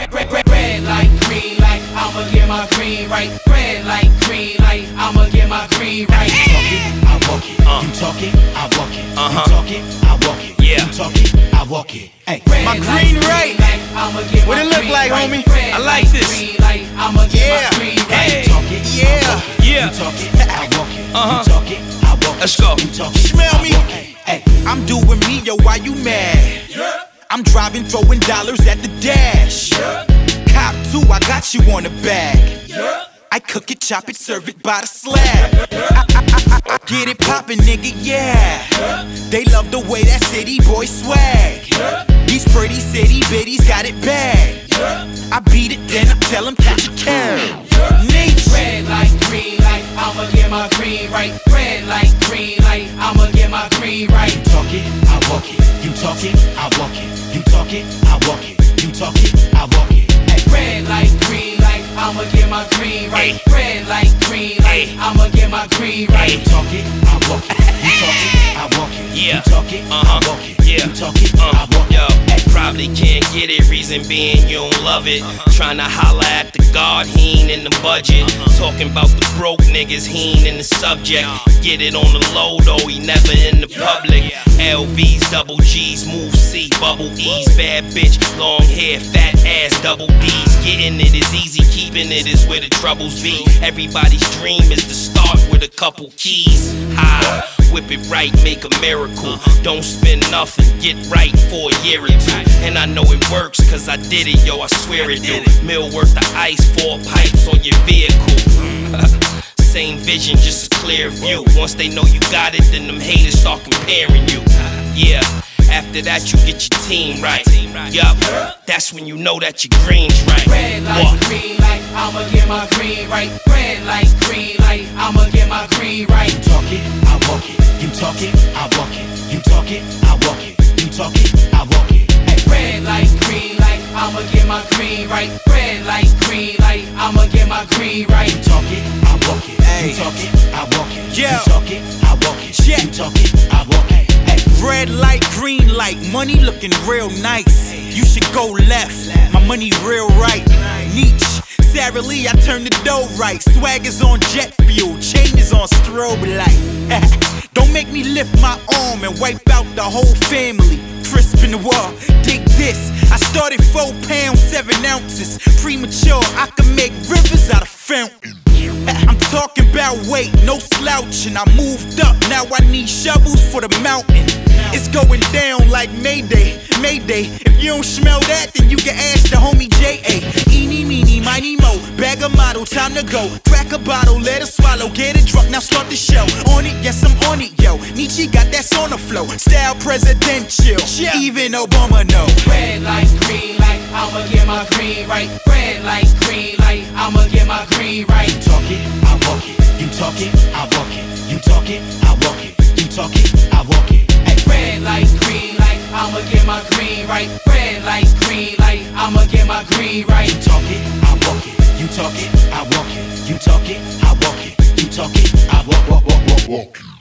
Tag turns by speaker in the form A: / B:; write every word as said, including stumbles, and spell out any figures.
A: red, red, red, red light, green light, I'ma get my green right. Red light, green light, I'ma get my green right.
B: You talk it, I walk it. Uh. You talk it, I walk it. Uh-huh. You talk it, I walk it.
C: Yeah.
B: You talk it, I walk it. Hey,
A: my green right.
C: What it look like, homie? I like this.
A: Yeah.
C: Hey.
B: You talk it,
C: Yeah.
B: Yeah. You talk it, I walk it.
C: Uh-huh.
B: You talk it, I walk it.
C: Let's go.
B: You talk it,
C: Smell me.
B: Hey,
D: I'm doing me, yo, why you mad? I'm driving, throwing dollars at the dash. Cop two, I got you on the bag. I cook it, chop it, serve it by the slab. I, I, I, I get it poppin', nigga, yeah. They love the way that city boy swag. These pretty city biddies got it bad. I beat it, then I tell them catch a cab.
A: Red light, green light, I'ma get my green right. Red light, green light, I'ma get my green right.
B: you talk it, I walk it. You talk it, I walk it. You talk it, I walk it. You talk it, I walk it. Hey,
A: red light, green light, I'ma get my green right. Red light, green light, I'ma get my green right.
B: you talk it, I walk it. You talk it, I walk it.
C: Yeah.
B: You talk it,
C: Uh-huh.
B: I walk it.
C: Yeah.
B: You talk it, I
C: Uh,
B: walk it.
C: yo, probably can't get it, reason being you don't love it. Tryna holla at the God, he ain't in the budget. Talking about the broke niggas, he ain't in the subject. Get it on the low though, he never in the public. L Vs, double G's, move C, bubble E's. Bad bitch, long hair, fat ass, double D's. Getting it is easy, keeping it is where the troubles be. Everybody's dream is to start with a couple keys. Ha, whip it right, make a miracle. Don't spend nothing, get right for a year or two. And I know it works, cause I did it, yo, I swear it do. Mill worth of ice, four pipes on your vehicle. Same vision, just a clear view. Once they know you got it, then them haters start comparing you. Yeah, after that you get your team right. Yup, that's when you know that your green's right.
A: Red light,
C: What?
A: green light, I'ma get my green right. Red light, green light, I'ma get my green right.
B: You talk it, I walk it. You talk it, I walk it. You talk it, I walk it. You talk it, I walk it. Hey,
A: Red light, green light, I'ma get my green right. Red light, green light, I'ma get my green right.
B: you talk it, I walk it.
D: Hey.
B: You talk it, I walk it.
D: Yeah.
B: You talk it, I walk it.
D: Yeah.
B: You talk it, I walk it. Hey,
D: Red light, green light, money looking real nice. You should go left, my money real right. Nietzsche, Sarah Lee, I turn the dough right. Swag is on jet fuel, chain is on strobe light. Don't make me lift my arm and wipe out the whole family. Crisp in the wall, dig this. I started four pounds, seven ounces. Premature, I can make rivers out of fountain. I'm talking about weight, no slouching. I moved up, now I need shovels for the mountain. It's going down like Mayday, Mayday. If you don't smell that, then you can ask the homie J A. Eeny, meeny, miny, mo. Bag a model, time to go. Crack a bottle, let it swallow. Get it drunk, now start the show. On it, yes, I'm on it, yo. Nietzsche got that on the flow. Style presidential, even Obama know.
A: Red light, green light, I'ma get my green right. Red light, green light, I'ma get my green right.
B: you talk it, I walk it. You talk it, I walk it. You talk it, I walk it. You talk it, I walk it. Hey,
A: Red light, green light, I'ma get my green right. Red light, green light, I'ma get my green right.
B: you talk it, I walk it. You talk it, I walk it. You talk it, I walk it. You talk it, I walk, walk, walk, walk, walk.